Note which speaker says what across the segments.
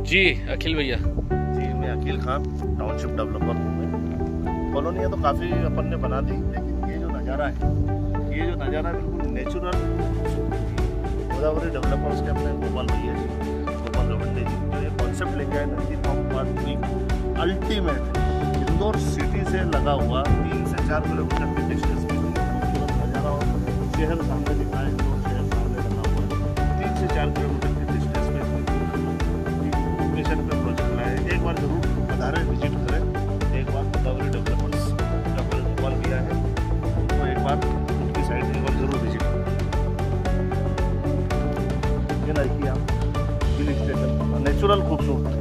Speaker 1: जी अखिल भैया।
Speaker 2: जी मैं अखिल Khan, township developer हूँ मैं। कॉलोनियाँ तो काफ़ी अपन ने बना दी, लेकिन ये जो नज़ारा है बिल्कुल नेचुरल। गोदावरी डेवलपर्स के अपने गोपाल भैया जी, गोपाल गवंडे जी जो ये कॉन्सेप्ट लेके आए नंदी फॉर्म पार्क वीक अल्टीमेट इंदौर सिटी से लगा हुआ 3 से 4 किलोमीटर के डिस्टेंस में खूबसूरत नज़ारा और शहर सामने दिखा है। इंदौर शहर सामने लगा हुआ है 3 से 4 किलोमीटर के डिस्टेंस में लोकेशन पे प्रोजेक्ट लाए। एक बार जरूर पधारें, विजिट करें। एक बार गोदावरी डेवलपर्स जो अपने गोपाल किया है उनको एक बार उनकी साइड एक बार जरूर विजिट करें। ये लाइक आप हिल स्टेशन नेचुरल खूबसूरत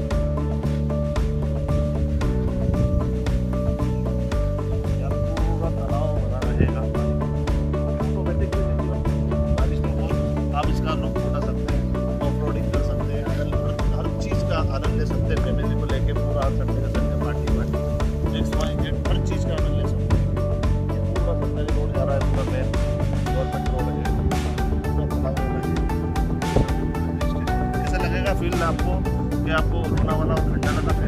Speaker 2: पूरा तालाब बना रहेगा। ऑटोमेटिक बारिश में बहुत आप इसका लुक उठा सकते हैं, ऑफ रोडिंग कर सकते हैं, हर चीज़ का आनंद ले सकते हैं। फैमिली को लेके पूरा संडे का संडे पार्टी नेक्स्ट वाइंड हर चीज़ का आनंद ले सकते हैं। ये पूरा संडे रोड जा रहा है, पूरा मेन गवर्नमेंट रोड है, पूरा तालाब है। ऐसा लगेगा फील आपको कि आपको लोनावाला और खंडाला का